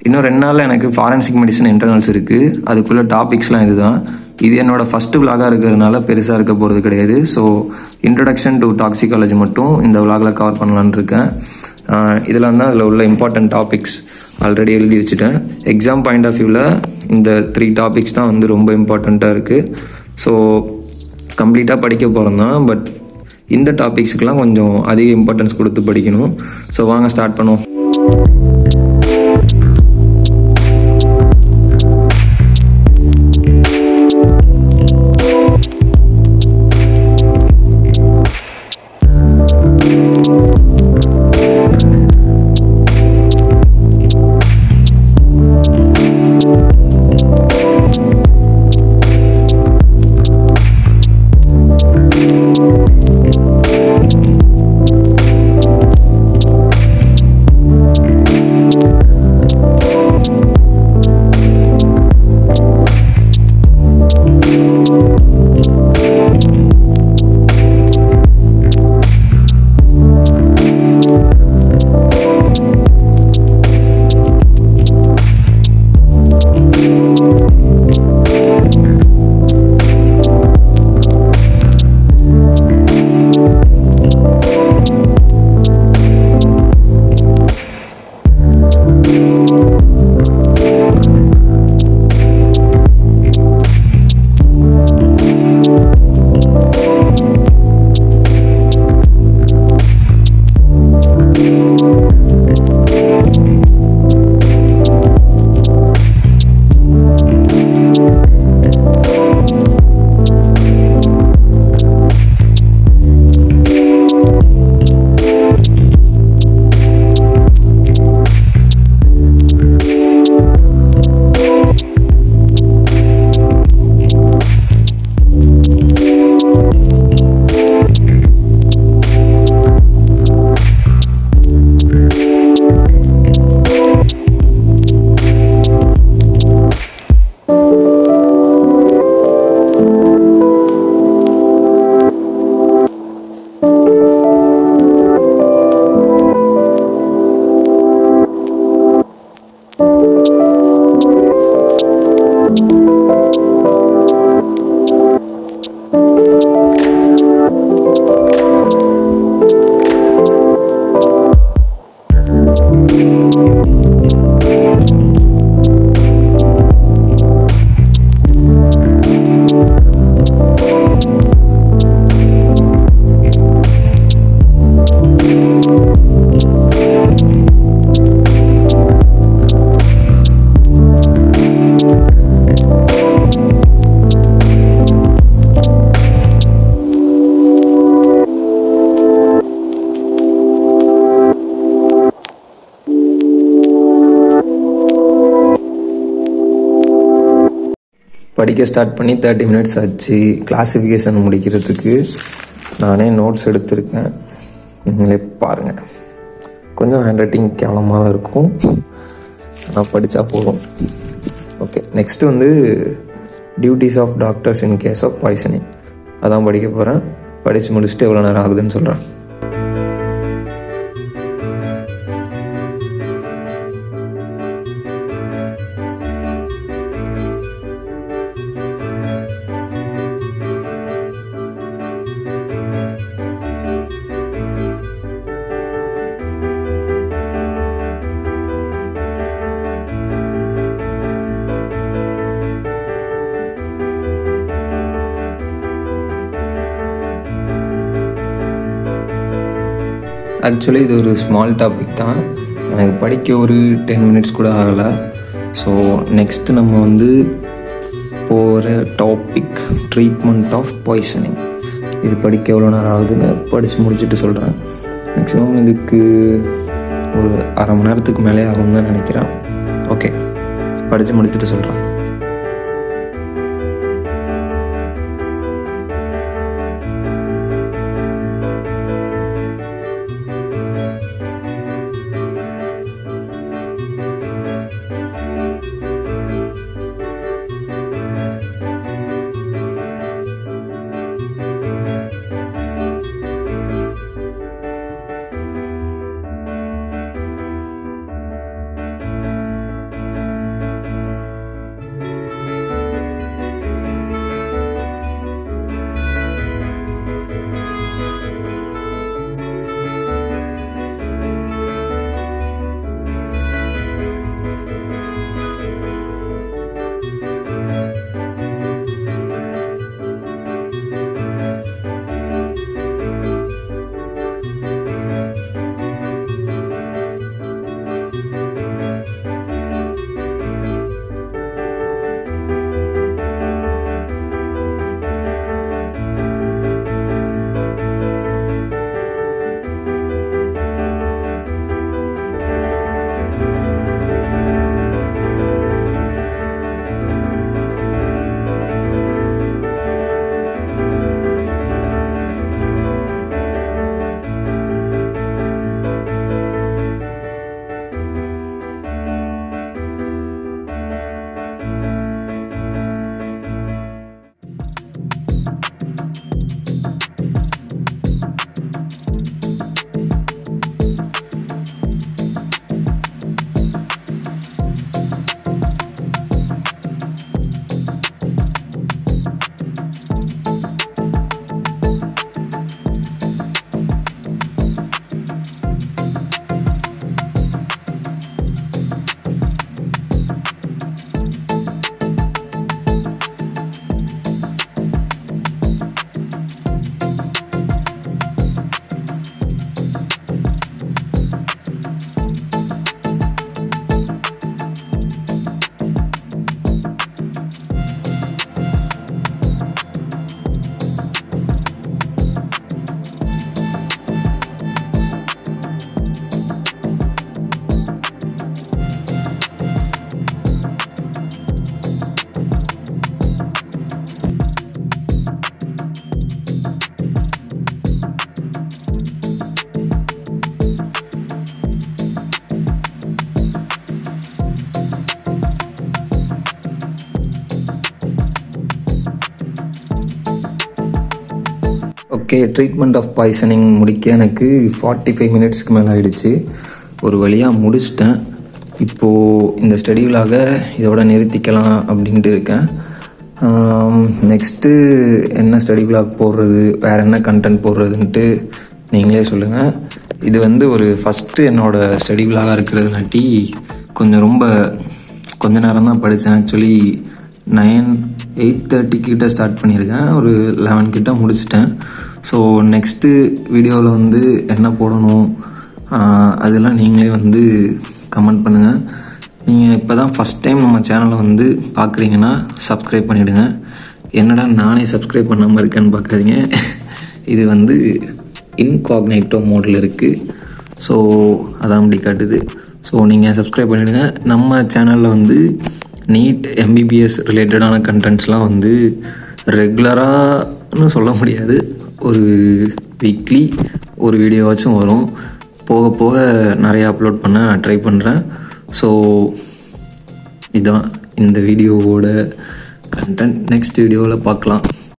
இன்னும் 2 நாளில் எனக்கு ஃபாரன்சிக் மெடிசன் இன்டர்னல்ஸ் இருக்குது. அதுக்குள்ளே டாபிக்ஸ்லாம் இதுதான். இது என்னோடய ஃபஸ்ட்டு விலாகாக இருக்கிறதுனால பெருசாக இருக்க போகிறது கிடையாது. ஸோ இன்ட்ரடக்ஷன் டு டாக்ஸிகாலஜி மட்டும் இந்த விலாகில் கவர் பண்ணலான்னு இருக்கேன். இதில் வந்து அதில் உள்ள இம்பார்ட்டன்ட் டாபிக்ஸ் ஆல்ரெடி எழுதி வச்சுட்டேன். எக்ஸாம் பாயிண்ட் ஆஃப் வியூவில் இந்த 3 டாபிக்ஸ் தான் வந்து ரொம்ப இம்பார்ட்டண்ட்டாக இருக்குது. ஸோ கம்ப்ளீட்டாக படிக்க போகிறோம் தான். பட் இந்த டாபிக்ஸுக்கெலாம் கொஞ்சம் அதிக இம்பார்ட்டன்ஸ் கொடுத்து படிக்கணும். ஸோ வாங்க ஸ்டார்ட் பண்ணுவோம். படிக்க ஸ்டார்ட் பண்ணி 30 மினிட்ஸ் ஆச்சு. கிளாஸிஃபிகேஷன் முடிக்கிறதுக்கு நானே நோட்ஸ் எடுத்திருக்கேன், நீங்களே பாருங்கள். கொஞ்சம் ஹேண்ட் ரைட்டிங் கேவலமாக தான் இருக்கும், நான் படித்தா போதும். ஓகே, நெக்ஸ்ட்டு வந்து duties of doctors in case of poisoning, அதான் படிக்க போகிறேன். படித்து முடிச்சுட்டு எவ்வளோ நேரம் ஆகுதுன்னு சொல்கிறேன். ஆக்சுவலி இது ஒரு ஸ்மால் டாபிக் தான், எனக்கு படிக்க ஒரு 10 மினிட்ஸ் கூட ஆகலை. ஸோ நெக்ஸ்ட்டு நம்ம வந்து போகிற டாபிக் ட்ரீட்மெண்ட் ஆஃப் பாய்சனிங். இது படிக்க எவ்வளோ நேரம் ஆகுதுன்னு படித்து முடிச்சுட்டு சொல்கிறேன். மேக்ஸிமம் இதுக்கு ஒரு அரை மணி நேரத்துக்கு மேலே ஆகும்னு தான் நினைக்கிறேன். ஓகே, படித்து முடிச்சுட்டு சொல்கிறேன். ஓகே, ட்ரீட்மெண்ட் ஆஃப் பாய்சனிங் முடிக்க எனக்கு 45 மினிட்ஸ்க்கு மேலே ஆகிடுச்சு. ஒரு வழியாக முடிச்சிட்டேன். இப்போது இந்த ஸ்டடி விலாக இதோட நிறுத்திக்கலாம் அப்படின்ட்டு இருக்கேன். நெக்ஸ்ட்டு என்ன ஸ்டடி விலாக் போடுறது, வேறு என்ன கண்டென்ட் போடுறதுன்ட்டு நீங்களே சொல்லுங்கள். இது வந்து ஒரு ஃபஸ்ட்டு என்னோடய ஸ்டடி விலாகாக இருக்கிறதுனாட்டி கொஞ்ச நேரம் தான் படித்தேன். ஆக்சுவலி 8:30 கிட்ட ஸ்டார்ட் பண்ணியிருக்கேன். ஒரு 11 கிட்ட முடிச்சிட்டேன். ஸோ நெக்ஸ்ட்டு வீடியோவில் வந்து என்ன போடணும் அதெல்லாம் நீங்களே வந்து கமெண்ட் பண்ணுங்கள். நீங்கள் இப்போ தான் ஃபஸ்ட் டைம் நம்ம சேனலை வந்து பார்க்குறீங்கன்னா சப்ஸ்கிரைப் பண்ணிவிடுங்க. என்னடா நானே சப்ஸ்கிரைப் பண்ணாமல் இருக்கேன்னு பார்க்காதீங்க. இது வந்து இன்காக்னைட்டோ மோடில் இருக்குது. ஸோ அதான் அப்படி காட்டுது. ஸோ நீங்கள் சப்ஸ்கிரைப் பண்ணிவிடுங்க. நம்ம சேனலில் வந்து நீட் MBBS ரிலேட்டடான கண்டென்ட்ஸ்லாம் வந்து ரெகுலராகனு சொல்ல முடியாது, ஒரு வீக்லி ஒரு வீடியோவாச்சும் வரும். போக போக நிறையா அப்லோட் பண்ண நான் ட்ரை பண்ணுறேன். ஸோ இதான் இந்த வீடியோவோட கண்டென்ட். நெக்ஸ்ட் வீடியோவில் பார்க்கலாம்.